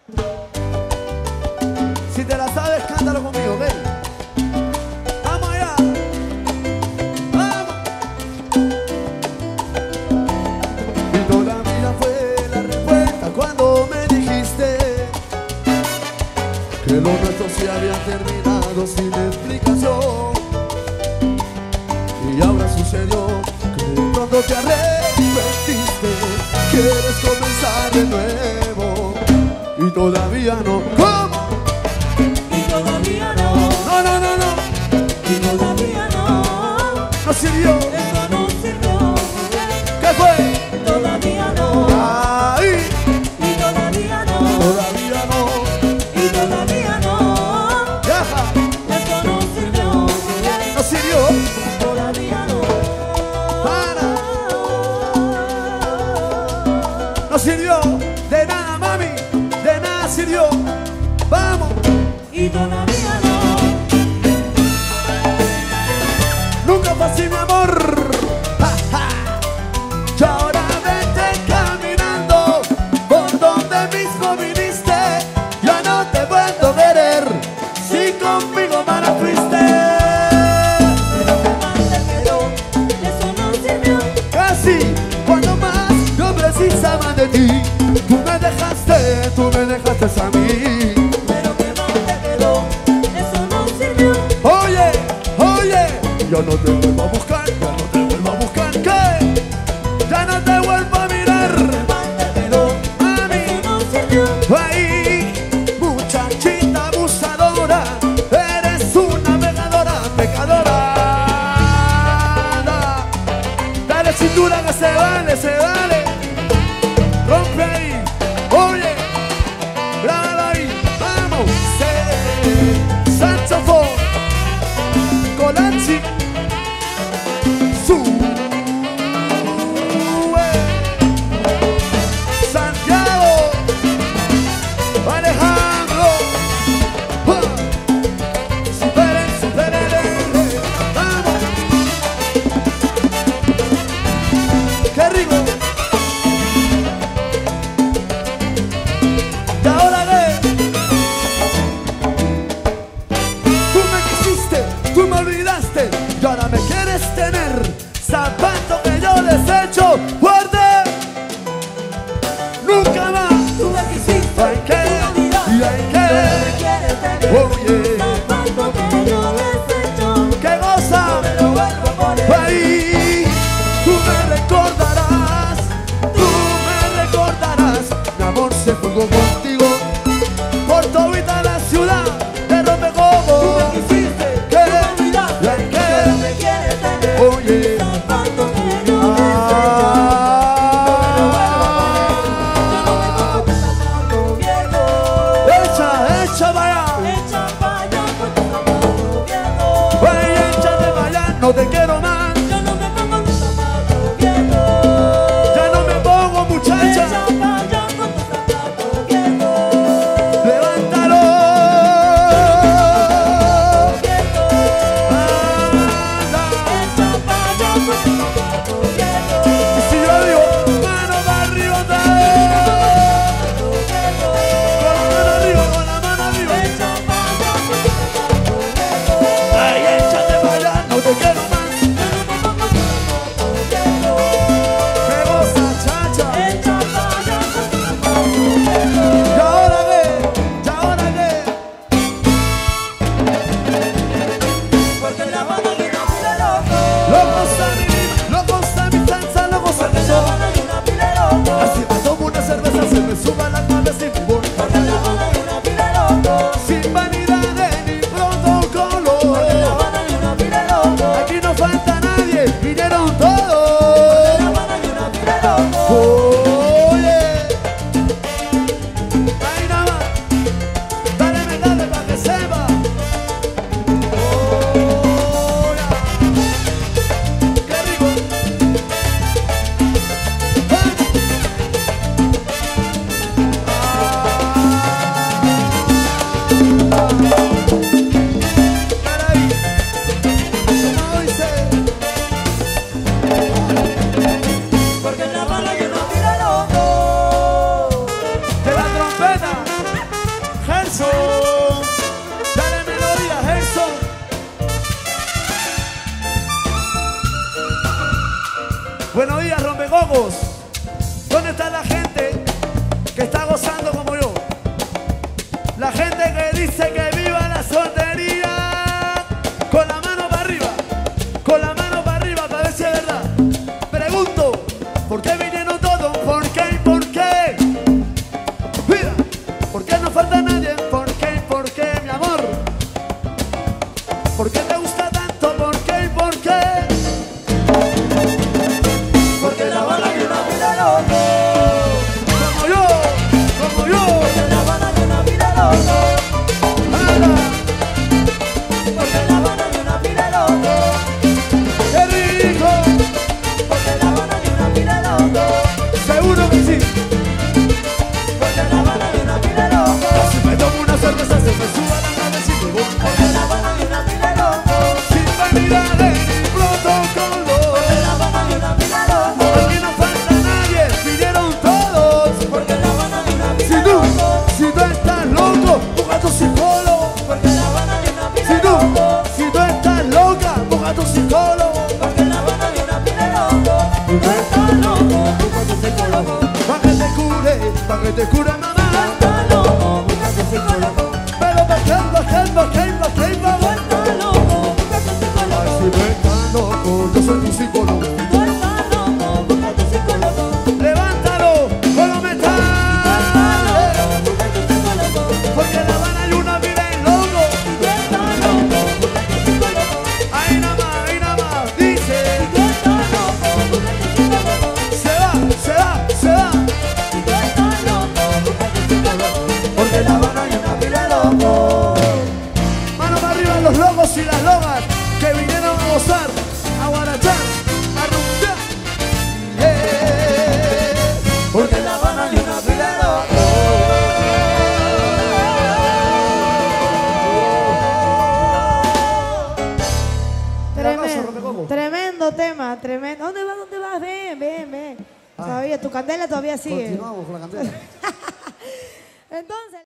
Si te la sabes, cántalo conmigo, ¿ok? Vamos allá. Vamos. Y todavía fue la respuesta cuando me dijiste que lo nuestro se había terminado sin explicación. Y ahora sucedió que de pronto te arrepentiste. Quieres comenzar de nuevo y todavía no. ¿Cómo? Y todavía no. No, no, no, no. Y todavía no. No sirvió. Eso no sirvió. ¿Qué fue? Todavía no. Ahí. Y todavía no. Todavía no. Y todavía no. Ya. Eso no sirvió. No sirvió. Todavía no. Para. No sirvió. De nada, mami. De nada sirvió. Vamos. Y todavía no. Nunca fue así, mi amor. Ja, ja. Y ahora vete caminando por donde mismo viniste. Ya no te vuelvo a querer si conmigo mal fuiste. Pero que mal te quedó. Eso no sirvió. Casi cuando más yo precisaba de ti, tú me dejaste a mí. Pero que mal te quedó. Eso no sirvió. Oye, oye, yo no te vuelvo a buscar, ya no te vuelvo a buscar. ¿Qué? Ya no te vuelvo a mirar. Que mal te quedó. Mami, Eso no sirvió. ay, muchachita abusadora, eres una navegadora, pecadora. Dale cintura que se vale, se vale. Rompe ahí, oye, graba ahí, vamos. Saxofón, Colanzi, Santiago, Alejandro, superen, superen, vamos. Qué rico. Y ahora ve, tú me quisiste, tú me olvidaste y ahora me quieres tener. Zapato que yo desecho, fuerte. Nunca más. Tú me quisiste. Hay que, Tú me olvidaste. y hay No que. me quieres tener. Oye, Zapato que yo desecho. qué goza. Me lo vuelvo a poner. Ahí, tú me recordarás, mi amor se fugó contigo por todita la ciudad de Tú Rompecobo. me quisiste. ¿Qué? Tú me olvidaste. Y hay que. No me quieres tener. Oye, Zapato que yo desecho. echa vaya, Echa pa' allá con tu zapato viejo. vaya, échate vaya, no te quiero más, Yo no me pongo tu zapato viejo. ya no me pongo muchacha, Echa pa' allá con tu zapato viejo. levántalo. Viejo. Anda. Echa pa' allá con tu zapato viejo. Y si yo digo, mano para arriba otra vez, Zapato viejo. con la mano arriba, Echa pa' allá con tu zapato viejo. ay, échate para allá, no te quiero más. locos. ¿Dónde está la gente que está gozando como yo? La gente que dice que viva la soltería. Con la mano para arriba, con la mano para arriba para ver si es verdad. Pregunto, ¿por qué vinieron todos? ¿Por qué y por qué? Mira, ¿por qué no falta nadie? ¿Por qué y por qué, mi amor? ¿Por qué te gusta tanto? ¿Por qué y por qué? Porque La Habana hay una vida loco. Como yo, como yo. Porque La Habana hay una vida loco. ¡Hala! Porque La Habana hay una vida loco. ¡Qué rico! Porque La Habana hay una vida loco. Seguro que sí. Porque La Habana hay una vida loco. Si me tomo una cerveza se me suba la nave si me voy. Porque La Habana hay una vida loco. Sin vanidades ni protocolo. Porque La Habana hay una vida loco. Aquí no falta nadie, vinieron todos. Porque La Habana hay una Si vida tú, loco. si tú estás loco, busca tu psicólogo. Porque La Habana hay una vida Si tú, loco. si tú estás loca, busca tu psicólogo. Porque La Habana hay una vida loco. Tú estás loco, busca tu psicólogo. Pa' que te cure mamá. Estás loco, busca tu psicólogo. Pero pa' Tú estás loco, busca tu psicólogo. si no estás loco, yo soy tu psicólogo. Tú estás loco, busca tu psicólogo. Levántalo, Colo Metal. Busca tu psicólogo. Porque en La Habana hay una vida en loco. Tú estás loco, busca tu psicólogo. Ahí nada más, dice. Tú estás loco, busca tu psicólogo. Se va. Tú estás loco, busca tu psicólogo. Porque La Habana hay una pila loco. Mano para arriba los locos y las logas que vinieron a gozar, a guarachar, a rumbear. Porque La Habana hay una pila loco. Tremendo tema, tremendo. ¿Dónde vas? Ven. Todavía, tu candela todavía sigue. Continuamos con la candela. Entonces...